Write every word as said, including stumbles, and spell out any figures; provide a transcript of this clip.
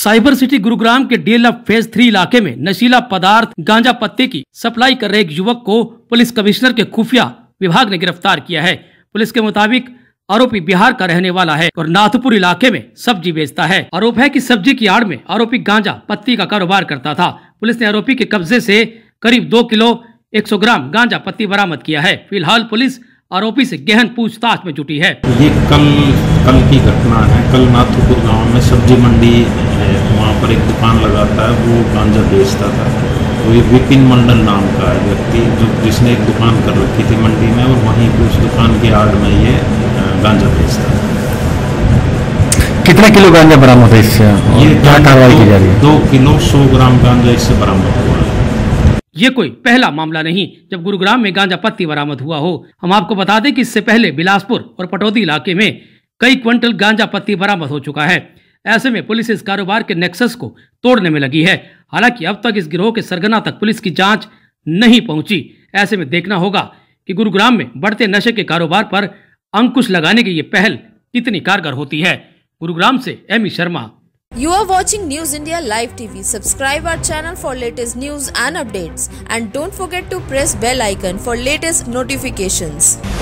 Cyber city Gurugram के DLF phase three इलाके में नशीला पदार्थ गांजा पत्ते की सप्लाई कर रहे एक युवक को पुलिस कमिश्नर के खुफिया विभाग ने गिरफ्तार किया है। पुलिस के मुताबिक आरोपी बिहार का रहने वाला है और नाथपुर इलाके में सब्जी बेचता है। आरोप है कि सब्जी की आड़ में आरोपी गांजा पत्ती का कारोबार करता था। पुलिस ने आरोपी के कब्जे से करीब दो किलो एक सौ ग्राम गांजा पत्ती बरामद किया है। फिलहाल पुलिस आरोपी से गहन पूछताछ में जुटी है। ये कल कल की घटना है। कल नाथपुर गांव में सब्जी मंडी है, वहाँ पर एक दुकान लगाता है, वो गांजा बेचता था। तो ये विपिन मंडल नाम का है व्यक्ति जो जिसने एक दुकान कर रखी थी मंडी में और वहीं पे उस दुकान की आड़ में ये गांजा बेचता था। कितना किलो गांजा बरामद है इससे? ये क्या कार्रवाई की जा रही है? दो किलो सौ ग्राम गांजा इससे बरामद हुआ है। ये कोई पहला मामला नहीं जब गुरुग्राम में गांजा पत्ती बरामद हुआ हो। हम आपको बता दें कि इससे पहले बिलासपुर और पटौदी इलाके में कई क्विंटल गांजा पत्ती बरामद हो चुका है। ऐसे में पुलिस इस कारोबार के नेक्सस को तोड़ने में लगी है। हालांकि अब तक इस गिरोह के सरगना तक पुलिस की जांच नहीं पहुंची। ऐसे में देखना होगा कि गुरुग्राम में बढ़ते नशे के कारोबार पर अंकुश लगाने की ये पहल कितनी कारगर होती है। गुरुग्राम से M E Sharma. You are watching News India Live T V. Subscribe our channel for latest news and updates. And don't forget to press bell icon for latest notifications.